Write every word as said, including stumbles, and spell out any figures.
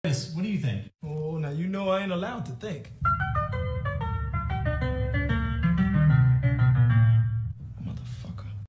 What do you think? Oh, now you know I ain't allowed to think.